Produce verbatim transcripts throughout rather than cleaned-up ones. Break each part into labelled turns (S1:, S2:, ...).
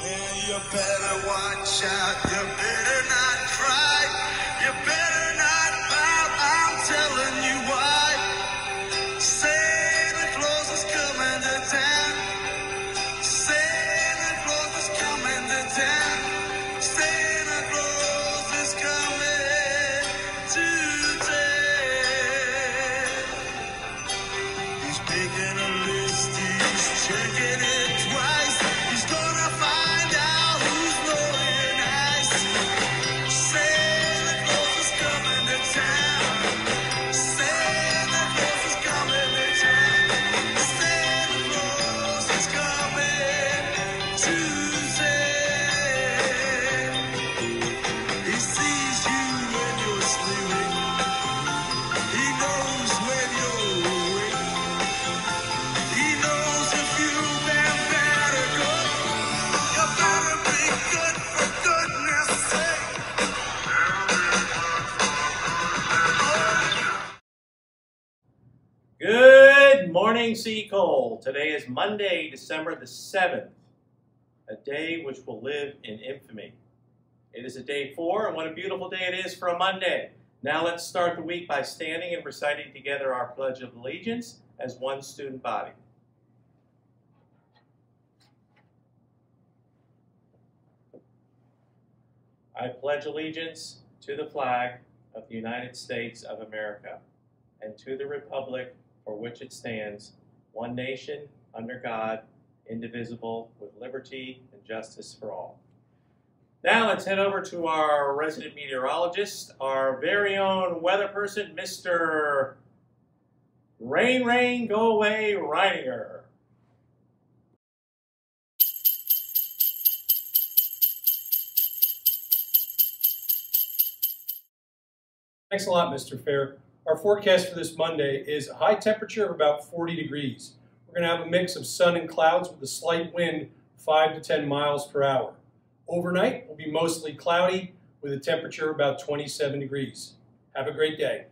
S1: Well, you better watch out. You better not cry. You better not pout. I'm telling you why. Santa Claus is coming to town. Santa Claus is coming to town. Santa Claus is coming to town. He's making a list. He's checking it twice. He's gonna find out who's naughty and nice. Santa Claus is coming to town. Santa Claus is coming to town. Santa Claus is coming to town. He sees you when you're sleeping. He knows when you're awake. He knows if you've been bad or good. You better be good for goodness sake.
S2: Good morning, Seacole. Today is Monday, December the seventh, a day which will live in infamy. It is a day four, and what a beautiful day it is for a Monday. Now let's start the week by standing and reciting together our Pledge of Allegiance as one student body. I pledge allegiance to the flag of the United States of America and to the republic for which it stands, one nation, under God, indivisible, with liberty and justice for all. Now let's head over to our resident meteorologist, our very own weather person, Mister Rain, Rain, Go Away, Reininger.
S3: Thanks a lot, Mister Fair. Our forecast for this Monday is a high temperature of about forty degrees. We're going to have a mix of sun and clouds with a slight wind, five to ten miles per hour. Overnight will be mostly cloudy with a temperature of about twenty-seven degrees. Have a great day.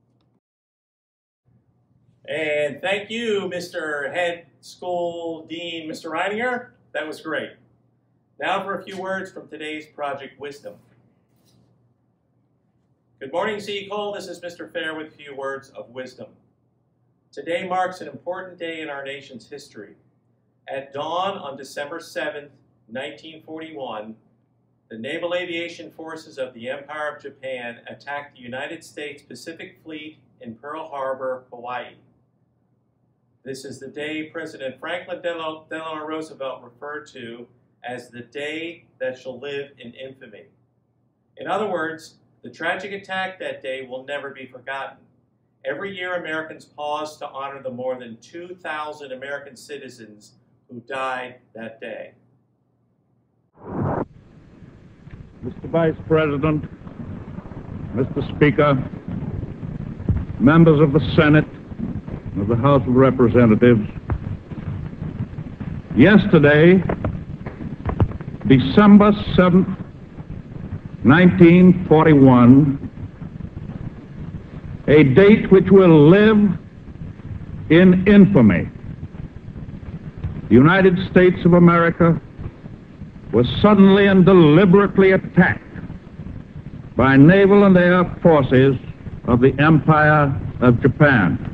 S2: And thank you, Mister Head School Dean, Mister Reininger. That was great. Now for a few words from today's Project Wisdom. Good morning, Seacole. This is Mister Fair with a few words of wisdom. Today marks an important day in our nation's history. At dawn on December seventh, nineteen forty-one, the Naval Aviation Forces of the Empire of Japan attacked the United States Pacific Fleet in Pearl Harbor, Hawaii. This is the day President Franklin Delano Roosevelt referred to as the day that shall live in infamy. In other words, the tragic attack that day will never be forgotten. Every year, Americans pause to honor the more than two thousand American citizens who died that day.
S4: Mister Vice President, Mister Speaker, members of the Senate and of the House of Representatives, yesterday, December seventh, nineteen forty-one, a date which will live in infamy. The United States of America was suddenly and deliberately attacked by naval and air forces of the Empire of Japan.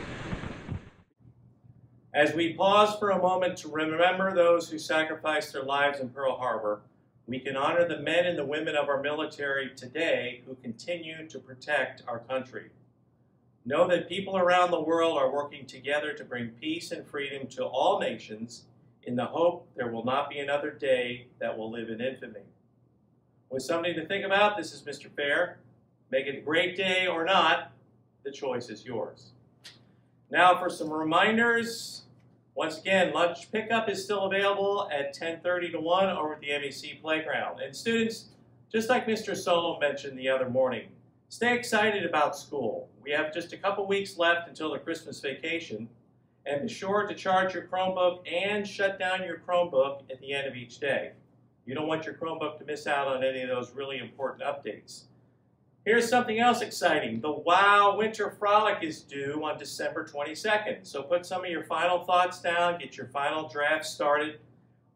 S2: As we pause for a moment to remember those who sacrificed their lives in Pearl Harbor, we can honor the men and the women of our military today who continue to protect our country. Know that people around the world are working together to bring peace and freedom to all nations in the hope there will not be another day that will live in infamy. With something to think about, this is Mister Fair. Make it a great day or not, the choice is yours. Now for some reminders. Once again, lunch pickup is still available at ten thirty to one over at the M E C playground. And students, just like Mister Solo mentioned the other morning, stay excited about school. We have just a couple weeks left until the Christmas vacation, and be sure to charge your Chromebook and shut down your Chromebook at the end of each day. You don't want your Chromebook to miss out on any of those really important updates. Here's something else exciting. The WOW Winter Frolic is due on December twenty-second. So put some of your final thoughts down, get your final draft started.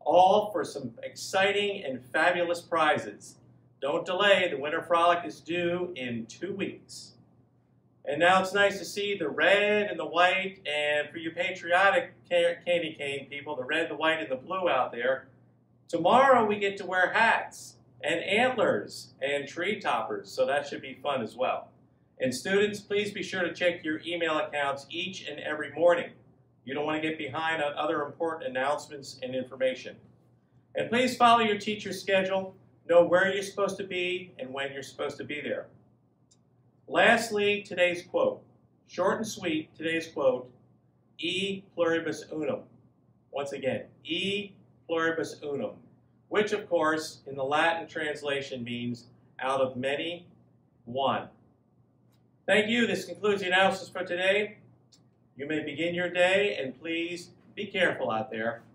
S2: all for some exciting and fabulous prizes. Don't delay, the Winter Frolic is due in two weeks. And now it's nice to see the red and the white, and for you patriotic candy cane people, the red, the white, and the blue out there. Tomorrow we get to wear hats and antlers and tree toppers, so that should be fun as well. And students, please be sure to check your email accounts each and every morning. You don't want to get behind on other important announcements and information. And please follow your teacher's schedule, know where you're supposed to be and when you're supposed to be there. Lastly, today's quote. Short and sweet, today's quote, E pluribus unum. Once again, E pluribus unum, which of course in the Latin translation means out of many, one. Thank you. This concludes the analysis for today. You may begin your day, and please be careful out there.